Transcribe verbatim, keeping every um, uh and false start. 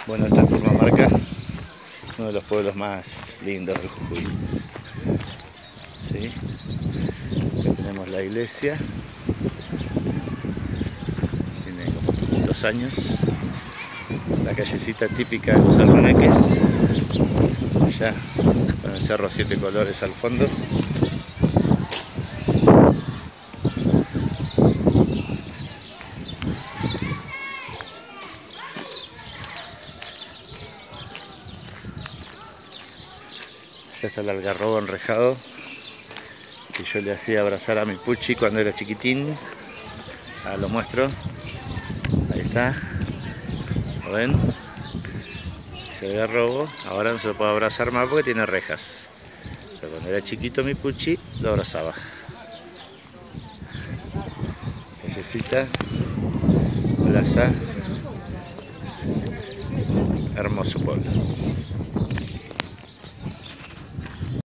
Bueno, esta es Purmamarca, uno de los pueblos más lindos del Jujuy. ¿Sí? Acá tenemos la iglesia, tiene como quinientos años. La callecita típica de los almanaques, allá con el cerro Siete Colores al fondo. Allá está el algarrobo enrejado que yo le hacía abrazar a mi puchi cuando era chiquitín. Ahora lo muestro. Ahí está. ¿Lo ven? Ese algarrobo. Ahora no se lo puedo abrazar más porque tiene rejas. Pero cuando era chiquito mi puchi lo abrazaba. Callecita, plaza. Hermoso pueblo.